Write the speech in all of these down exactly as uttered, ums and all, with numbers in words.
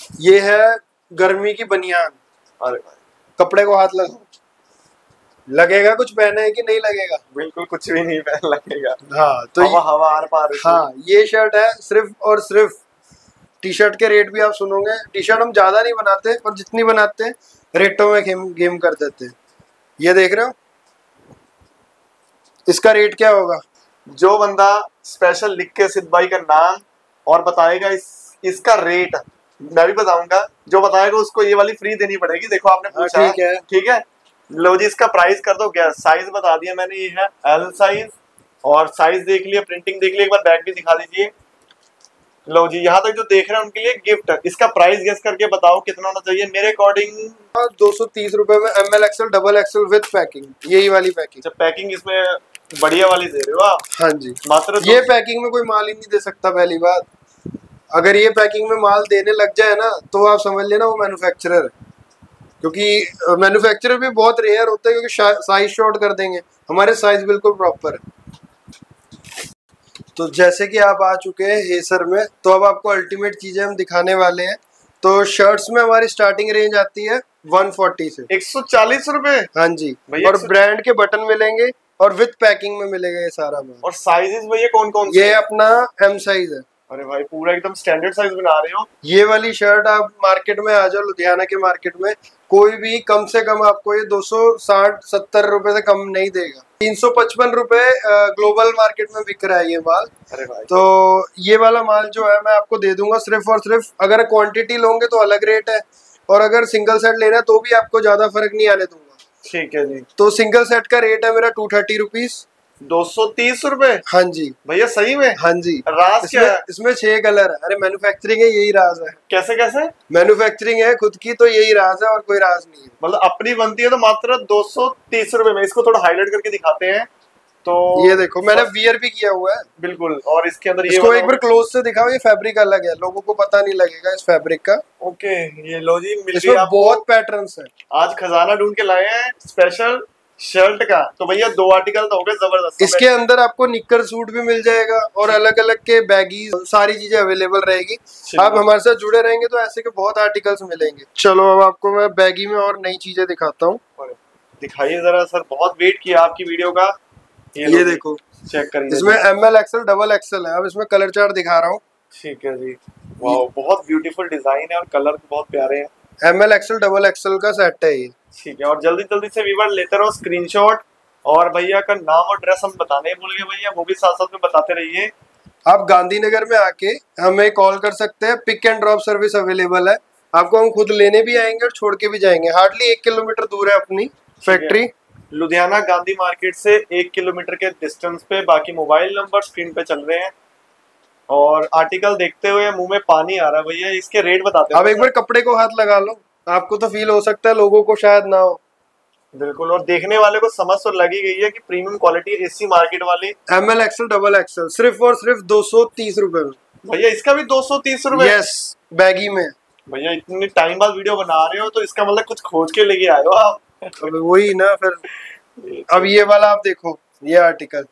ये है गर्मी की बनियान। अरे भाई कपड़े को हाथ लगाओ, लगेगा कुछ पहने है कि नहीं लगेगा? बिल्कुल कुछ भी नहीं पहन लगेगा। हाँ तो हवा हवा आर पार। हाँ ये शर्ट है सिर्फ और सिर्फ। टी शर्ट के रेट भी आप सुनोगे, टी शर्ट हम ज्यादा नहीं बनाते पर जितनी बनाते हैं रेटों में गेम गेम कर देते हैं। ये देख रहे हो, इसका रेट क्या होगा? जो बंदा स्पेशल लिख के सिद्ध भाई का नाम और बताएगा इस इसका रेट, मैं भी बताऊंगा, जो बताएगा उसको ये वाली फ्री देनी पड़ेगी। देखो आपने पूछा, ठीक है ठीक है। लो जी इसका प्राइस कर दो क्या, साइज बता दिया मैंने, ये है एल साइज, और साइज देख लिया, प्रिंटिंग देख लिया, एक बार बैग भी दिखा दीजिए। लो जी यहाँ तक जो देख रहे हैं उनके लिए गिफ्ट। इसका प्राइस गेस करके बताओ कितना होना चाहिए मेरे अकॉर्डिंग। दो सौ तीस रुपए में M L XL double XL with packing, यही वाली पैकिंग। जब पैकिंग इसमें बढ़िया वाली दे रहे हो आप। हाँ जी, मात्र ये पैकिंग में कोई माल ही नहीं दे सकता। पहली बात, अगर ये पैकिंग में माल देने लग जाए ना तो आप समझ लेना वो मैन्युफैक्चरर है, क्योंकि मैन्युफैक्चरर भी बहुत रेयर होते हैं क्योंकि साइज शॉर्ट कर देंगे। हमारे साइज बिल्कुल प्रॉपर है। तो जैसे कि आप आ चुके हैं हेसर में, तो अब आपको अल्टीमेट चीजें हम दिखाने वाले हैं। तो शर्ट्स में हमारी स्टार्टिंग रेंज आती है एक सौ चालीस से एक सौ चालीस रुपए। हाँ जी, और ब्रांड के बटन मिलेंगे और विद पैकिंग में मिलेगा ये सारा माल। और साइजेस भैया कौन कौन से? ये अपना एम साइज है। अरे भाई पूरा एकदम स्टैंडर्ड साइज बना रहे हो। ये वाली शर्ट आप मार्केट में आ जाओ, लुधियाना के मार्केट में कोई भी कम से कम आपको ये दो सौ साठ सत्तर रुपए से कम नहीं देगा। तीन सौ पचपन रुपए ग्लोबल मार्केट में बिक रहा है ये माल। अरे भाई तो ये वाला माल जो है मैं आपको दे दूंगा सिर्फ और सिर्फ, अगर क्वांटिटी लोगे तो अलग रेट है, और अगर सिंगल सेट लेना है तो भी आपको ज्यादा फर्क नहीं आने दूंगा। ठीक है जी। तो सिंगल सेट का रेट है मेरा टू थर्टी रुपीज। दो सौ तीस रुपए। हाँ जी भैया सही में? हाँ जी। राज क्या है? इसमें छह कलर है। अरे मैन्युफैक्चरिंग है, यही राज है। कैसे कैसे? मैन्युफैक्चरिंग है खुद की, तो यही राज है और कोई राज नहीं है। मतलब अपनी बनती है तो मात्र दो सौ तीस रुपए में। इसको थोड़ा हाईलाइट करके दिखाते हैं। तो ये देखो मैंने वियर भी किया हुआ है बिल्कुल, और इसके अंदर ये इसको एक बार क्लोज से दिखाओ। ये फैब्रिक अलग है, लोगों को पता नहीं लगेगा इस फैब्रिक का। ओके ये लो जी, मिल इसमें गई बहुत पैटर्न्स है। आज खजाना ढूंढ के लाए हैं स्पेशल शर्ट का। तो भैया दो आर्टिकल तो हो गए जबरदस्त। इसके अंदर आपको निक्कर सूट भी मिल जाएगा और अलग अलग के बैगीज, सारी चीजें अवेलेबल रहेगी। आप हमारे साथ जुड़े रहेंगे तो ऐसे के बहुत आर्टिकल्स मिलेंगे। चलो अब आपको मैं बैगी में और नई चीजें दिखाता हूँ। दिखाइए जरा सर, बहुत वेट किया आपकी वीडियो का। ये, ये देखो चेक करिए, इसमें M L XL double XL है। अब इसमें कलर चार्ट दिखा रहा हूँ। ठीक है जी। वाओ बहुत ब्यूटीफुल डिजाइन है और कलर बहुत प्यारे हैं। M L XL double XL का सेट है ये। ठीक है, और जल्दी जल्दी से व्यूअर लेते रहो स्क्रीनशॉट, और भैया का नाम और ड्रेस हम बताने भूल गए भैया, वो भी साथ साथ में बताते रहिए। आप गांधीनगर में आके हमें कॉल कर सकते हैं, pick and drop service available है। आपको हम खुद लेने भी आएंगे और छोड़ के भी जाएंगे। हार्डली एक किलोमीटर दूर है अपनी फैक्ट्री, लुधियाना गांधी मार्केट से एक किलोमीटर के डिस्टेंस पे। बाकी मोबाइल नंबर स्क्रीन पे चल रहे हैं। और आर्टिकल देखते हुए मुंह में पानी आ रहा है भैया। इसके रेट बताते हैं। आप एक बार कपड़े को हाथ लगा लो, आपको तो फील हो सकता है, लोगों को शायद ना हो। बिल्कुल, और देखने वाले को समझ तो लगी गई है कि प्रीमियम क्वालिटी एसी मार्केट वाली। M L XL double XL सिर्फ और सिर्फ दो सौ तीस रुपए में। भैया इसका भी दो सौ तीस रुपए? यस, बैगी में। भैया इतनी टाइम बाद वीडियो बना रहे हो तो इसका मतलब कुछ खोज के लेके आए हो आप। अब वही ना फिर। अब ये वाला आप देखो, ये आर्टिकल,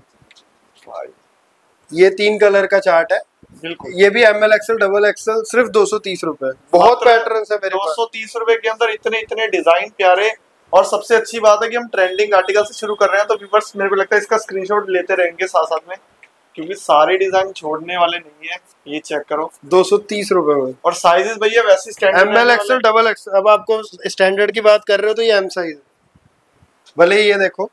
ये तीन कलर का चार्ट है। बिल्कुल, ये भी M L XL double XL सिर्फ दो सौ तीस रुपए। बहुत पैटर्न है मेरे पास। दो सौ तीस रुपए के अंदर इतने इतने डिजाइन प्यारे। और सबसे अच्छी बात है कि हम ट्रेंडिंग आर्टिकल से शुरू कर रहे हैं, तो व्यूअर्स मेरे को लगता है इसका स्क्रीनशॉट लेते रहेंगे साथ साथ में, क्योंकि सारे डिजाइन छोड़ने वाले नहीं है। ये चेक करो दो सौ तीस रुपए में। और साइजेस भैया वैसे standard M L XL double XL. अब आपको स्टैंडर्ड की बात कर रहे हो तो ये एम साइज, भले ही ये देखो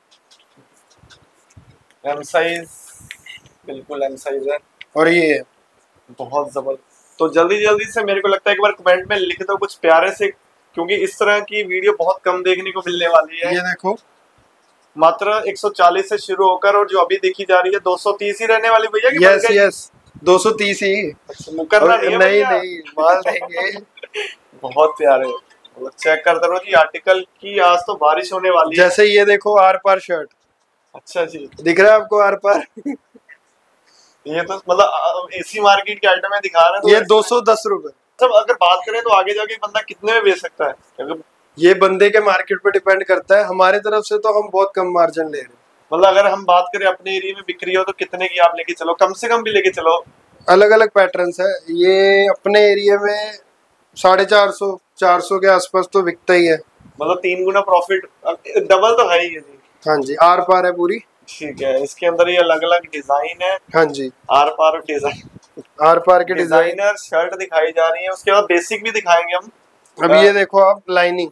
एम साइज, बिल्कुल एम साइज है। और ये है बहुत जबरदस्त। तो जल्दी जल्दी से मेरे को लगता है एक बार कमेंट में लिख दो कुछ प्यारे से, क्योंकि इस तरह की वीडियो बहुत कम देखने को मिलने वाली है। ये देखो मात्र एक सौ चालीस से शुरू होकर और जो अभी देखी जा रही है दो सौ तीस ही रहने वाली भैया की। यस यस दो सौ तीस ही। मुकरना नहीं, नहीं नहीं माल देंगे। बहुत प्यारे, चेक करते रहो जी आर्टिकल की। आज तो बारिश होने वाली है। जैसे ये देखो आर पार शर्ट। अच्छा जी, दिख रहा है आपको आर पार? ये तो मतलब एसी मार्केट के आइटम है दिखा रहे हैं। तो ये दो सौ दस रुपए। सब अगर बात करें तो आगे जाके बंदा कितने में बेच सकता है? अगर ये बंदे के मार्केट पे डिपेंड करता है। हमारे तरफ से तो हम बहुत कम मार्जिन ले रहे हैं। मतलब अगर हम बात करें अपने एरिया में बिक्री हो तो कितने की आप लेके चलो, कम से कम भी लेके चलो? अलग अलग पैटर्न्स है। ये अपने एरिया में साढ़े चार सौ चार सौ के आसपास तो बिकता ही है। मतलब तीन गुना प्रॉफिट, डबल तो है ही है जी। हाँ जी, आर पार है पूरी। ठीक है, इसके अंदर ये अलग अलग डिजाइन है। हाँ जी, आर पार डिजाइन, आर पार के डिजाइन। डिजाइनर शर्ट दिखाई जा रही है, उसके बाद बेसिक भी दिखाएंगे हम। अभी ये देखो आप लाइनिंग।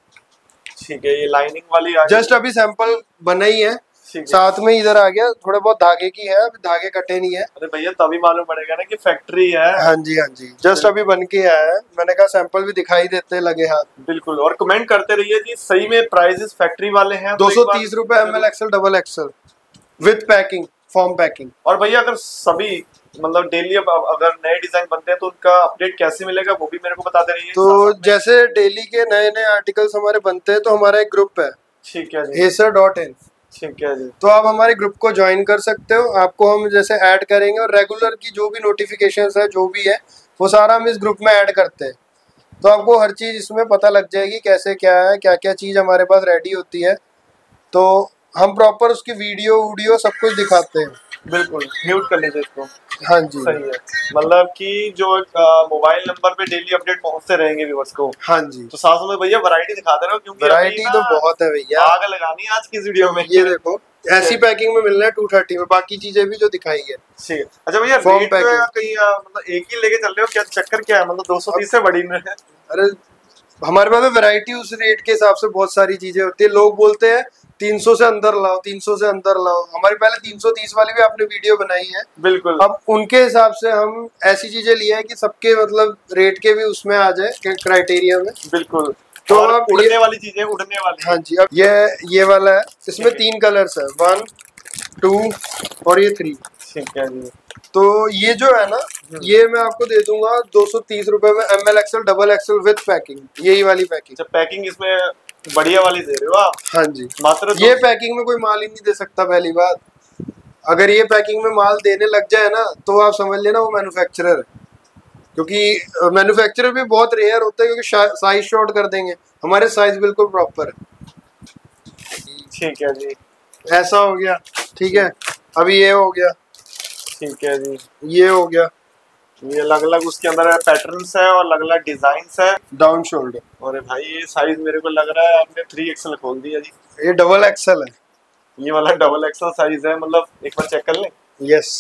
ठीक है, ये लाइनिंग वाली आ जस्ट अभी सैंपल बना ही है, साथ में इधर आ गया, थोड़ा बहुत धागे की है, अभी धागे कटे नहीं है। अरे भैया तभी मालूम पड़ेगा ना कि फैक्ट्री है। हाँ जी हाँ जी, जस्ट अभी बन के आया है, मैंने कहा सैंपल भी दिखाई देते लगे हाथ। बिल्कुल, और कमेंट करते रहिए जी, सही में प्राइसेस फैक्ट्री वाले हैं। दो सौ तीस रुपए M L XL double XL with packing, foam packing. और भैया अगर सभी मतलब डेली अब अगर नए डिजाइन बनते हैं तो उनका अपडेट कैसे मिलेगा वो भी मेरे को बताते रहिए। तो जैसे डेली के नए नए आर्टिकल्स हमारे बनते हैं तो हमारा एक ग्रुप है, ठीक है जी, हेसर डॉट इन। ठीक है जी, तो आप हमारे ग्रुप को ज्वाइन कर सकते हो, आपको हम जैसे ऐड करेंगे और रेगुलर की जो भी नोटिफिकेशंस है जो भी है वो सारा हम इस ग्रुप में ऐड करते हैं। तो आपको हर चीज़ इसमें पता लग जाएगी कैसे क्या है, क्या क्या चीज़ हमारे पास रेडी होती है। तो हम प्रॉपर उसकी वीडियो वीडियो सब कुछ दिखाते हैं। बिल्कुल, म्यूट कर लीजिए इसको। हाँ जी, सही है, मतलब कि जो मोबाइल नंबर पे डेली अपडेट पहुंचते रहेंगे व्यूअर्स को। हाँ जी, तो साथ में भैया वैरायटी दिखा दे रहे हो, क्योंकि वैरायटी तो बहुत है भैया, आग लगानी है आज की इस वीडियो में। ये देखो ऐसी पैकिंग में मिलना है टू थर्टी में, बाकी चीजें भी जो दिखाई है। ठीक है, अच्छा भैया रेट कहीं मतलब एक ही लेके चल रहे हो क्या, चक्कर क्या है, मतलब दो सौ तीस से बड़ी में है? अरे हमारे पास वैरायटी उस रेट के हिसाब से बहुत सारी चीजें होती है। लोग बोलते हैं तीन सौ से अंदर लाओ, तीन सौ से अंदर लाओ, हमारी पहले तीन सौ तीस वाली भी आपने वीडियो बनाई है। बिल्कुल, अब उनके हिसाब से हम ऐसी चीजें लिए हैं कि सबके मतलब रेट के भी उसमें आ जाए क्राइटेरिया में। बिल्कुल, तो अब उड़ने वाली चीजें उड़ने वाली। हाँ जी, अब ये ये वाला है, इसमें तीन कलर्स है, वन टू और ये थ्री। ठीक है जी, तो ये जो है ना, ये मैं आपको दे दूंगा दो सौ तीस रुपए में M L XL double XL with packing, यही वाली पैकिंग। जब पैकिंग इसमें बढ़िया वाली दे रहे हो आप? हाँ जी, मात्र ये पैकिंग में कोई माल ही नहीं दे सकता पहली बात। अगर ये पैकिंग में माल देने लग जाए ना तो आप समझ लेना वो मैन्युफैक्चरर है, क्योंकि मैन्युफैक्चरर भी बहुत रेयर होता है, क्योंकि साइज शॉर्ट कर देंगे, हमारे साइज बिल्कुल प्रॉपर है। ठीक है जी, ऐसा हो गया, ठीक है। अभी ये हो गया, ठीक है जी, ये हो गया, ये अलग अलग उसके अंदर पैटर्न्स है और अलग अलग डिजाइन्स है। Down shoulder. अरे भाई ये साइज मेरे को लग रहा है आपने थ्री एक्सएल खोल दिया जी। ये डबल एक्सएल है, ये वाला डबल एक्सएल साइज है, मतलब एक बार चेक कर लें। यस,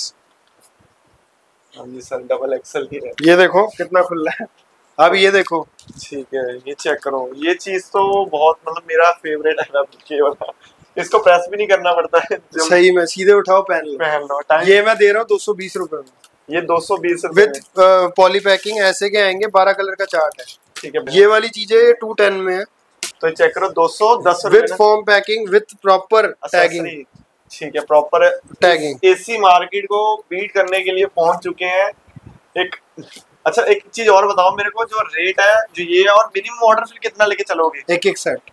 हाँ जी सर, डबल एक्सएल ही है। ये देखो कितना खुला है। अब ये देखो, ठीक है, ये चेक करो, ये चीज तो बहुत मतलब मेरा फेवरेट है ना, ये वाला, इसको प्रेस भी नहीं करना पड़ता है। सही में सीधे उठाओ पहन लो, पहन लो। ये मैं दे रहा हूँ दो सौ बीस रुपए में, ये दो सौ बीस विद पॉली पैकिंग। ऐसे के आएंगे, बारह कलर का चार्ट है। ठीक है, ये वाली चीजें टू टेन में है, तो चेक करो दो सौ दस with foam packing with proper tagging. ठीक है, प्रॉपर टैगिंग। एसी मार्केट को बीट करने के लिए पहुंच चुके हैं। एक अच्छा एक चीज और बताओ मेरे को, जो रेट है जो ये, और मिनिमम ऑर्डर फिर कितना लेके चलोगे? एक एक सेट,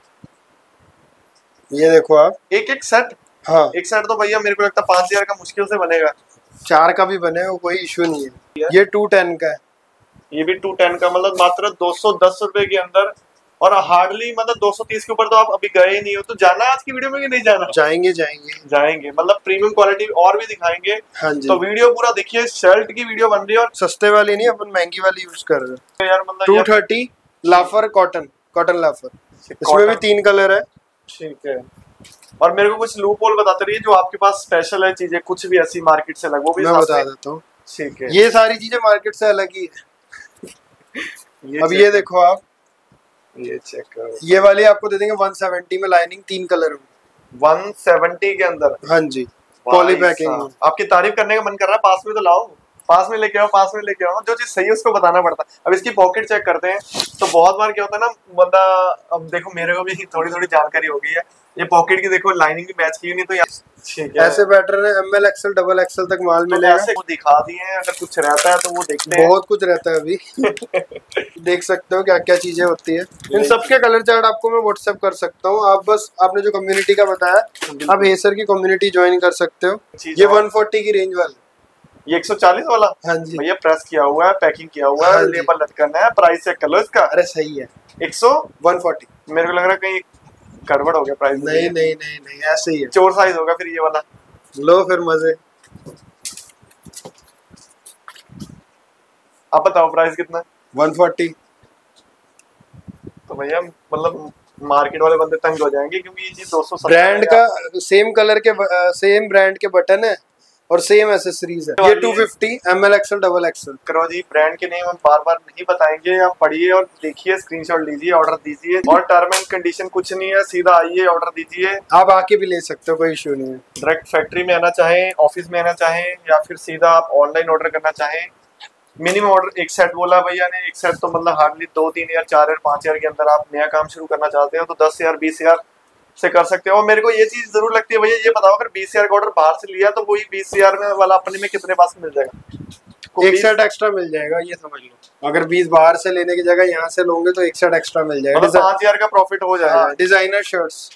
ये देखो आप, एक एक सेट। हाँ, एक सेट तो भैया मेरे को लगता है पांच हजार का मुश्किल से बनेगा। चार का भी बने, वो कोई इश्यू नहीं है। ये टू टेन का है, ये भी टू टेन का, मतलब मात्र दो सौ दस रुपए के अंदर। और हार्डली मतलब दो सौ तीस के ऊपर तो आप अभी गए ही नहीं हो, तो जाना आज की वीडियो में कि नहीं जाना? जाएंगे जाएंगे जाएंगे, मतलब प्रीमियम क्वालिटी और भी दिखाएंगे। हाँ जी, तो वीडियो पूरा देखिए, शर्ट की वीडियो बन रही है और सस्ते वाली नहीं, अपन महंगी वाली यूज कर रहे हैं यार, मतलब two thirty loafer cotton, cotton loafer. इसमें भी तीन कलर है। ठीक है, और मेरे को कुछ लूप होल बताते रहिए जो आपके पास स्पेशल है चीजें, कुछ भी ऐसी मार्केट से अलग, वो भी मैं बता देता हूँ। ठीक है, ये सारी चीजें मार्केट से अलग ही है। अब ये देखो आप, ये चेक करो, ये वाली आपको दे देंगे वन सेवेंटी में, लाइनिंग तीन कलर में, वन सेवेंटी के अंदर। हाँ जी, पॉली पैकिंग। आपकी तारीफ करने का मन कर रहा है, पास में तो लाओ, पास में लेके आओ, पास में लेके आओ, जो चीज सही है उसको बताना पड़ता है। अब इसकी पॉकेट चेक करते हैं, तो बहुत बार क्या होता है ना बंदा, अब देखो मेरे को भी थोड़ी थोड़ी जानकारी हो गई है, ये पॉकेट की देखो लाइनिंग भी मैच की नहीं, तो यार ठीक है, ऐसे पैटर्न है, M L XL double XL तक माल तो मिलेगा। ऐसे दिखा दिए हैं, अगर कुछ रहता है तो वो देखते हैं। बहुत कुछ रहता है अभी देख सकते हो क्या क्या चीजें होती है। इन सबके कलर चार्ट आपको मैं व्हाट्सएप कर सकता हूँ, आप बस आपने जो कम्युनिटी का बताया, आप हेसर की कम्युनिटी ज्वाइन कर सकते हो। ये वन फोर्टी की रेंज वाली, ये एक सौ चालीस वाला। हाँ जी भैया प्रेस किया हुआ है, पैकिंग किया हुआ है, हाँ लेबल लटकाना है, प्राइस चेक कर लो इसका। अरे सही है, एक सौ वन फोर्टी। मेरे को लग रहा है कहीं गड़बड़ हो गया प्राइस। नहीं नहीं नहीं नहीं, ऐसे ही है, चोर साइज होगा फिर ये वाला। लो फिर मजे। आप बताओ प्राइस कितना? One forty. भैया मतलब मार्केट वाले बंदे तंग हो जाएंगे क्योंकि ये चीज दो सौ सत्तर ब्रांड का सेम कलर के सेम ब्रांड के बटन है और सेम एसेसरीज है। ये two fifty M L XL double XL. करो जी, ब्रांड के नेम हम बार बार नहीं बताएंगे, आप पढ़िए और देखिए, स्क्रीनशॉट लीजिए, ऑर्डर दीजिए और टर्म एंड कंडीशन कुछ नहीं है, सीधा आइए ऑर्डर दीजिए। आप आके भी ले सकते हो, कोई इशू नहीं है। डायरेक्ट फैक्ट्री में आना चाहें, ऑफिस में आना चाहें या फिर सीधा आप ऑनलाइन ऑर्डर करना चाहें। मिनिमम ऑर्डर एक सेट बोला भैया ने, एक सेट तो मतलब हार्डली दो तीन हजार चार हजार पाँच हजार के अंदर आप नया काम शुरू करना चाहते हो तो दस हजार बीस हजार से कर सकते हो। और मेरे को ये चीज जरूर लगती है भैया, ये बताओ अगर बीस हजार का ऑर्डर बाहर से लिया तो वही बीस हजार में वाला अपने में कितने पास मिल जाएगा? एक सेट एक्स्ट्रा मिल जाएगा, ये समझ लो। अगर बीस बाहर से लेने की जगह यहाँ से लोगे तो एक सेट एक्स्ट्रा मिल जाएगा, मतलब पाँच हजार का प्रॉफिट हो जाएगा। डिजाइनर शर्ट्स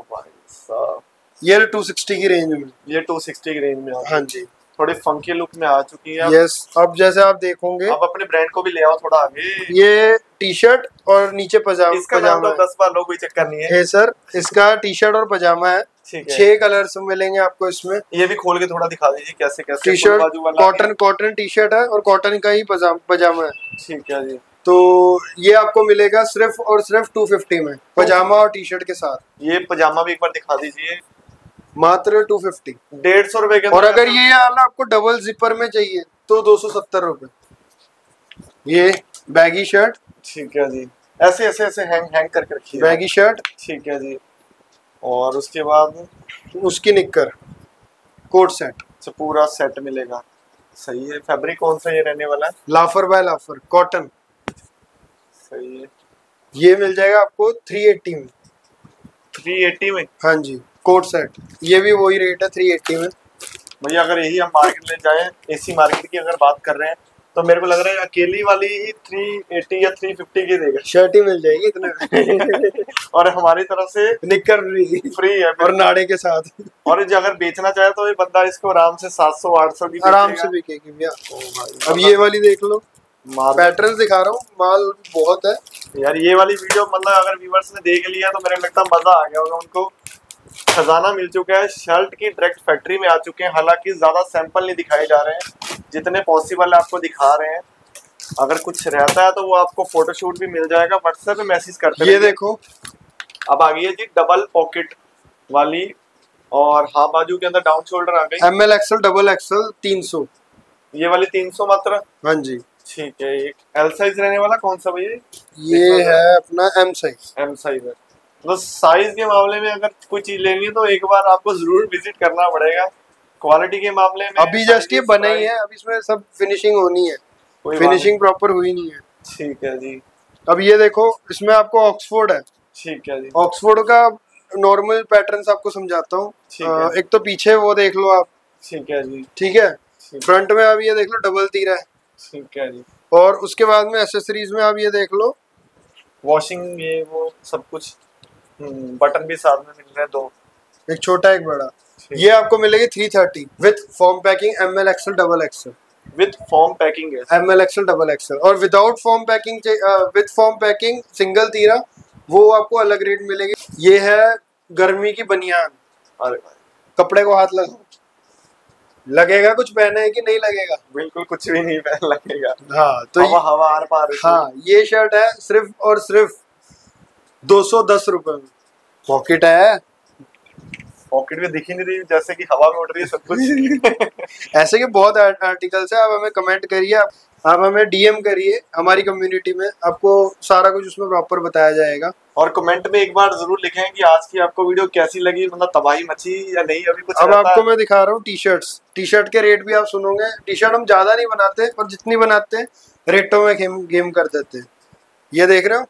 ये टू सिक्सटी की रेंज में, ये टू सिक्सटी की रेंज में। हाँ जी, थोड़ी फंकी लुक में आ चुकी है। यस, अब जैसे आप देखोगे, अब अपने ब्रांड को भी ले आओ थोड़ा आगे। ये टी शर्ट और नीचे पजामा, इसका नाम तो दस बार लो, कोई चक्कर नहीं है। है सर, इसका टी शर्ट और पजामा है, छह कलर्स मिलेंगे आपको इसमें। ये भी खोल के थोड़ा दिखा दीजिए कैसे कैसे। T shirt cotton cotton T shirt है और कॉटन का ही पजामा है। ठीक है जी। तो ये आपको मिलेगा सिर्फ और सिर्फ टू फिफ्टी में, पजामा और टी शर्ट के साथ। ये पजामा भी एक बार दिखा दीजिए। मात्र टू फिफ्टी, डेढ़ सौ रुपए के। और अगर ये वाला आपको डबल जिपर में चाहिए तो दो सौ सत्तर रुपए। ये बैगी शर्ट, ठीक है जी, ऐसे ऐसे ऐसे हैंग हैंग करके रखिए। बैगी शर्ट, ठीक है जी। और उसके बाद उसकी निक्कर कोट सेट, तो पूरा सेट मिलेगा। सही है। फैब्रिक कौन सा ये रहने वाला है? लाफर बाय लाफर कॉटन। सही है। ये मिल जाएगा आपको थ्री एट्टी में। थ्री एट्टी में? हाँ जी, कोट सेट, ये भी वही रेट है थ्री एट्टी में। भैया अगर यही हम मार्केट में जाएं, एसी मार्केट की अगर बात कर रहे हैं तो मेरे को लग रहा है अकेली वाली ही थ्री एट्टी या थ्री फिफ्टी की देगा। शर्ट ही मिल जाएगी इतने और हमारी तरफ से निक्कर फ्री फ्री है और नाड़े के साथ। और जो अगर बेचना चाहे तो ये बंदा इसको आराम से सात सौ आठ सौ की आराम से बिकेगी भैया। अब ये वाली देख लो, पैटर्न दिखा रहा हूँ, माल बहुत है यार। ये वाली वीडियो मतलब अगर व्यूअर्स ने देख लिया तो मेरे लगता है मजा आ गया होगा उनको। खजाना मिल चुका है, शर्ट की डायरेक्ट फैक्ट्री में आ चुके हैं। हालांकि ज्यादा सैंपल नहीं दिखाए जा रहे हैं, जितने पॉसिबल है आपको दिखा रहे हैं। अगर कुछ रहता है तो वो आपको फोटोशूट भी मिल जाएगा, व्हाट्सएप पे मैसेज करते। ये देखो, अब आ गई है जी डबल पॉकेट वाली और हाफ बाजू के अंदर डाउन शोल्डर आ गई। M L XL double XL तीन सौ, ये वाली तीन सौ मात्र। हाँ जी, ठीक है। एक एल साइज रहने वाला कौन सा भैया? ये है अपना एम साइज। एम साइज है। तो साइज के मामले में अगर कोई चीज लेनी है तो एक बार आपको जरूर विजिट करना पड़ेगा। क्वालिटी के मामले में अभी जस्ट ये बना ही है, अब इसमें सब फिनिशिंग होनी है, फिनिशिंग प्रॉपर हुई नहीं है। ठीक है जी। अब ये देखो, इसमें आपको ऑक्सफोर्ड है। ठीक है जी। ऑक्सफोर्ड का नॉर्मल पैटर्न आपको समझाता हूँ। एक तो पीछे वो देख लो आप। ठीक है जी। ठीक है। फ्रंट में अब ये देख लो डबल तीरा है। ठीक है जी। और उसके बाद में एसेसरीज में आप ये देख लो, वॉशिंग ये वो सब कुछ, बटन भी साथ में मिल रहे हैं दो, एक छोटा एक बड़ा। ये आपको मिलेगी three thirty with foam packing M L XL double XL. With foam packing है M L XL double XL. और without foam packing, with foam packing single तीरा, वो आपको अलग रेट मिलेगी। ये है गर्मी की बनियान। अरे कपड़े को हाथ लगाओ, लगेगा कुछ पहने है कि नहीं लगेगा? बिल्कुल कुछ भी नहीं पहन लगेगा। हाँ, तो हवा हवा आर पार। हाँ, ये शर्ट है सिर्फ और सिर्फ दो सौ दस रुपए में। पॉकेट है, पॉकेट में दिख ही नहीं रही, जैसे कि हवा में उड़ रही है सब कुछ। ऐसे के बहुत आर्टिकल्स है। आप हमें कमेंट करिए, आप हमें डीएम करिए हमारी कम्युनिटी में, आपको सारा कुछ उसमें प्रॉपर बताया जाएगा। और कमेंट में एक बार जरूर लिखें कि आज की आपको वीडियो कैसी लगी, मतलब तबाही मची या नहीं। अभी कुछ अब आपको मैं दिखा रहा हूँ टी शर्ट्स। टी शर्ट के रेट भी आप सुनोगे। टी शर्ट हम ज्यादा नहीं बनाते, पर जितनी बनाते हैं रेटों में गेम गेम कर देते हैं। ये देख रहे हो,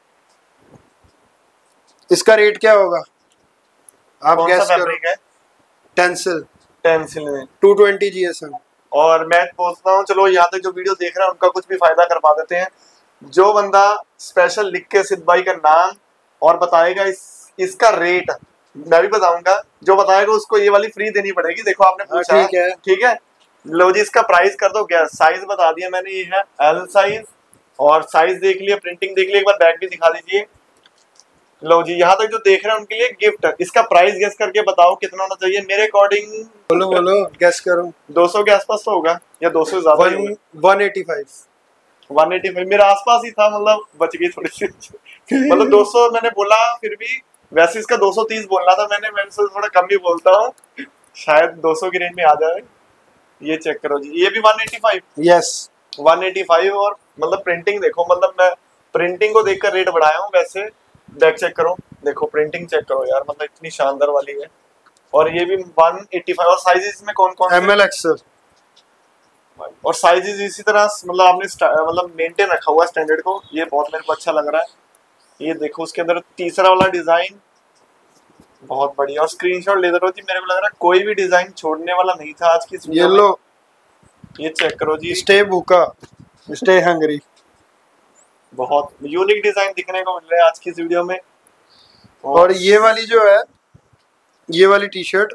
इसका रेट क्या होगा आप गैस करो। टेंसिल टेंसिल में टू ट्वेंटी जीएसएम। और मैं पूछता हूँ, चलो यहाँ तक जो वीडियो देख रहे हैं उनका कुछ भी फायदा करवा देते हैं। जो बंदा स्पेशल लिख के सिद्ध भाई का नाम और बताएगा इस इसका रेट, मैं भी बताऊंगा, जो बताएगा उसको ये वाली फ्री देनी पड़ेगी। देखो आपने पूछा, ठीक है ठीक है। लो जी, इसका प्राइस कर दो क्या? साइज बता दिया मैंने, ये है एल साइज। और साइज देख लिया, प्रिंटिंग देख लिया, एक बार बैग भी दिखा दीजिए। लो जी, यहाँ तक जो देख रहे हैं उनके लिए गिफ्ट। इसका प्राइस गेस करके बताओ कितना होना चाहिए मेरे अकॉर्डिंग। बोलो बोलो, गेस करो। दो सौ के आसपास तो होगा या दो सौ ज्यादा? One eighty five. One eighty five मेरे आसपास ही था, मतलब बच गई थोड़ी सी। मतलब दो सौ मैंने बोला, फिर भी वैसे इसका दो सौ तीस बोलना था मैंने, मैं से थोड़ा कम ही बोलता हूँ, शायद दो सौ की रेंज में आ जाए। ये चेक करो जी, ये भी one eighty five. Yes one eighty five. और मतलब प्रिंटिंग देखो, मतलब मैं प्रिंटिंग को देखकर रेट बढ़ाया हूँ। वैसे बैक चेक करो, देखो प्रिंटिंग चेक करो यार, मतलब इतनी शानदार वाली है। और ये भी वन एटी फाइव। और साइजेस में कौन कौन एम एल एक्सल, और साइजेस इसी तरह मतलब आपने मतलब मेंटेन रखा हुआ स्टैंडर्ड को, ये बहुत मेरे को अच्छा लग रहा है। ये देखो उसके अंदर तीसरा वाला डिजाइन बहुत बढ़िया। और स्क्रीनशॉट ले दो जी, मेरे को लग रहा है कोई भी डिजाइन छोड़ने वाला नहीं था आज की इस वीडियो में। ये लो, ये चेक करो जी, स्टे भूखा स्टे हंग्री। बहुत यूनिक डिजाइन दिखने को मिल रहा है आज की इस वीडियो में। और, और ये वाली जो है, ये वाली टी शर्ट,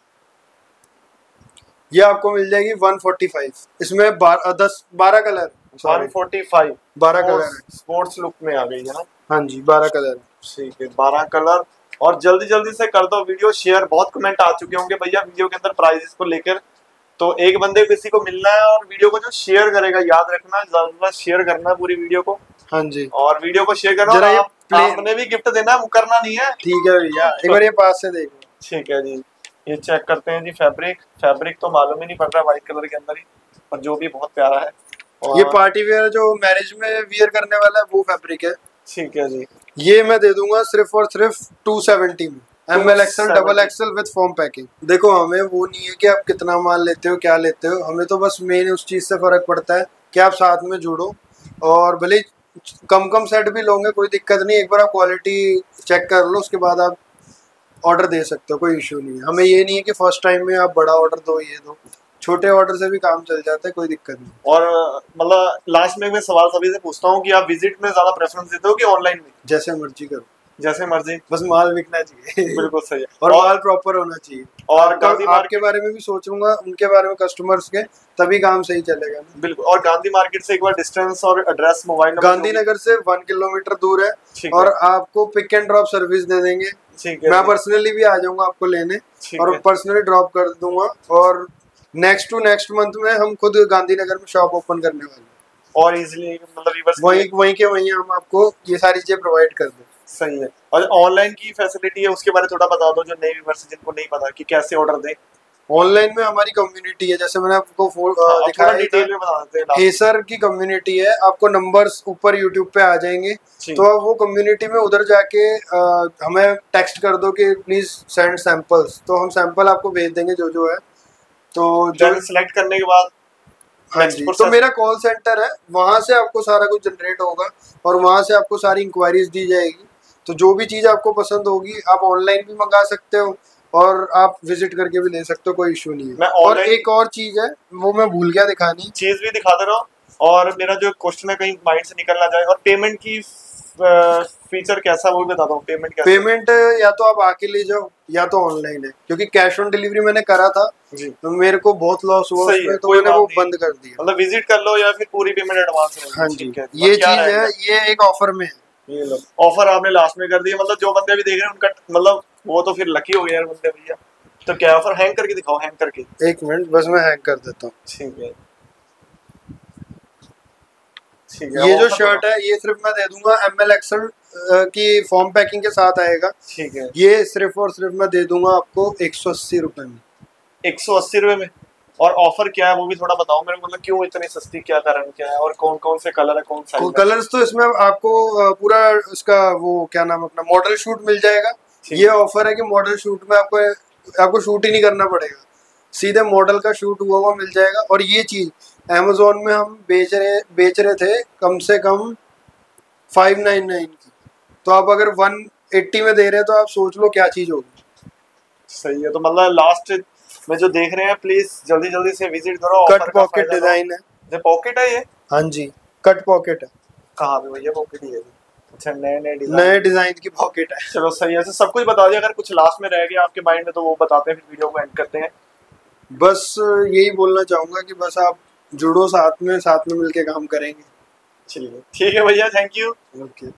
ये आपको मिल जाएगी वन फोर्टी फाइव। इसमें बार, दस बारह कलर, वन फोर्टी फाइव बारह कलर है। स्पोर्ट्स लुक में आ गई है ना। हाँ जी, बारह कलर। ठीक है, बारह कलर। और जल्दी जल्दी से कर दो वीडियो शेयर, बहुत कमेंट आ चुके होंगे भैया वीडियो के अंदर प्राइजेस को लेकर। तो एक बंदे किसी को मिलना है, और वीडियो को जो शेयर करेगा, याद रखना ज्यादा शेयर करना पूरी वीडियो को। हाँ जी, और वीडियो को शेयर करना। आप, आपने भी गिफ्ट देना, वो करना नहीं है। ठीक है भैया, एक बार ये पास से देखो। ठीक है जी, ये चेक करते हैं जी। फैब्रिक फैब्रिक तो मालूम ही नहीं पड़ रहा, व्हाइट कलर के अंदर ही, और जो भी बहुत प्यारा है। और ये पार्टी वेयर जो मैरिज में वियर करने वाला है वो फैब्रिक है। ठीक है जी, ये मैं दे दूंगा सिर्फ और सिर्फ टू सेवेंटी में, M L XL double XL with foam packing. देखो हमें वो नहीं है कि आप कितना माल लेते हो, क्या लेते हो, हमें तो बस मेन उस चीज से फर्क पड़ता है कि आप साथ में जुड़ो। और भले कम कम सेट भी लोगे कोई दिक्कत नहीं, एक बार आप क्वालिटी चेक कर लो, उसके बाद आप ऑर्डर दे सकते हो, कोई इशू नहीं है। हमें ये नहीं है कि फर्स्ट टाइम में आप बड़ा ऑर्डर दो, ये दो, छोटे ऑर्डर से भी काम चल जाता है, कोई दिक्कत नहीं। और मतलब लास्ट में मैं सवाल सभी से पूछता हूँ कि आप विजिट में ज्यादा प्रेफरेंस देते हो कि ऑनलाइन में? जैसे मर्जी करो, जैसे मर्जी, बस माल बिकना चाहिए। बिल्कुल सही है, और, और माल प्रॉपर होना चाहिए। और गांधी आपके बारे में भी सोचूंगा, उनके बारे में, कस्टमर्स के, तभी काम सही चलेगा। बिल्कुल। और गांधी मार्केट से एक बार डिस्टेंस और एड्रेस, मोबाइल नंबर। गांधीनगर से वन किलोमीटर दूर है, और आपको पिक एंड ड्रॉप सर्विस दे देंगे। ठीक है, मैं पर्सनली भी आ जाऊंगा आपको लेने, और पर्सनली ड्रॉप कर दूंगा। और नेक्स्ट टू नेक्स्ट मंथ में हम खुद गांधीनगर में शॉप ओपन करने वाले हैं, और इजिली मतलब रिवर्स वहीं वहीं के वहीं हम आपको ये सारी चीजें प्रोवाइड कर दें। सही है। और ऑनलाइन की फैसिलिटी है, उसके बारे में थोड़ा बता दो, जो नए व्यूअर्स जिनको नहीं पता कि कैसे ऑर्डर दें। ऑनलाइन में हमारी कम्युनिटी है, जैसे मैंने आपको दिखाया, डिटेल में बता देते हैं। हेसर की कम्युनिटी है, आपको नंबर्स ऊपर यूट्यूब पे आ जाएंगे, तो आप वो कम्युनिटी में उधर जाके आ, हमें टेक्स्ट कर दो कि प्लीज सेंड सैंपल्स, तो हम सैंपल आपको भेज देंगे जो जो है। तो जो सिलेक्ट करने के बाद, हाँ जी, तो मेरा कॉल सेंटर है, वहां से आपको सारा कुछ जनरेट होगा, और वहां से आपको सारी इंक्वायरीज दी जाएगी। तो जो भी चीज आपको पसंद होगी आप ऑनलाइन भी मंगा सकते हो, और आप विजिट करके भी ले सकते हो, कोई इशू नहीं है। और एक और चीज है, वो मैं भूल गया दिखानी, चीज भी दिखाते रहो। और मेरा जो क्वेश्चन है कहीं माइंड से निकल ना जाए। और पेमेंट की फीचर कैसा, वो बता दो। पेमेंट कैसा? पेमेंट या तो आप आके ले जाओ, या तो ऑनलाइन है, क्योंकि कैश ऑन डिलीवरी मैंने करा था जी, तो मेरे को बहुत लॉस हुआ उसमें, तो मैंने वो बंद कर दिया। मतलब विजिट कर लो, या फिर पूरी पेमेंट एडवांस में। हाँ जी, ये चीज है, ये एक ऑफर में है। ये लो, ऑफर आपने लास्ट में कर दिया। मतलब जो बंदे भी देख रहे हैं उनका, मतलब वो तो फिर लकी हो गया यार बंदे भैया। तो क्या ऑफर, हैंग करके दिखाओ, हैंग करके। एक मिनट बस मैं हैंग कर देता हूँ। ठीक है, ये जो शर्ट है ये सिर्फ मैं दे दूंगा एम एल एक्सएल की फॉर्म पैकिंग के साथ आएगा। ठीक है, ये सिर्फ और सिर्फ मैं दे दूंगा आपको एक सौ अस्सी रुपए में। एक सौ अस्सी रुपए में। और ऑफर क्या है वो भी थोड़ा बताओ मेरे को, मतलब क्यों इतनी सस्ती, क्या कारण क्या है, और कौन कौन से कलर है, कौन सा कलर्स? तो इसमें आपको पूरा उसका वो क्या नाम, अपना मॉडल शूट मिल जाएगा। ये ऑफर है कि मॉडल शूट में आपको आपको शूट ही नहीं करना पड़ेगा, सीधे मॉडल का शूट हुआ हुआ मिल जाएगा। और ये चीज अमेज़न में हम बेच रहे बेच रहे थे कम से कम फाइव नाइन नाइन की, तो आप अगर वन एट्टी में दे रहे हैं तो आप सोच लो क्या चीज होगी। सही है, तो मतलब लास्ट में जो देख रहे हैं प्लीज जल्दी जल्दी से विजिट करो। कट पॉकेट डिजाइन है, ये पॉकेट है ये? हाँ जी, कट पॉकेट है। कहाँ पे भैया पॉकेट ही है? अच्छा, नए नए डिजाइन, नए डिजाइन की पॉकेट है। चलो सही है, सब कुछ बता दिया। अगर कुछ लास्ट में रह गया आपके माइंड में तो वो बताते हैं, फिर वीडियो को एंड करते हैं। बस यही बोलना चाहूंगा कि बस आप जुड़ो साथ में, साथ में मिलके काम करेंगे। चलिए ठीक है भैया, थैंक यू। ओके।